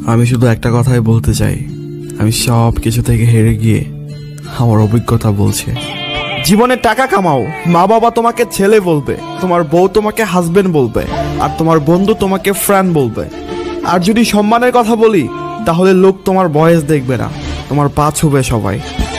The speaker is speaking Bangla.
আমি শুধু একটা কথাই বলতে চাই, আমি সব কিছু থেকে হেরে গিয়ে আমার অভিজ্ঞতা বলছে। জীবনে টাকা কামাও, মা বাবা তোমাকে ছেলে বলবে, তোমার বউ তোমাকে হাজবেন্ড বলবে, আর তোমার বন্ধু তোমাকে ফ্রেন্ড বলবে। আর যদি সম্মানের কথা বলি, তাহলে লোক তোমার বয়স দেখবে না, তোমার পা ছুবে সবাই।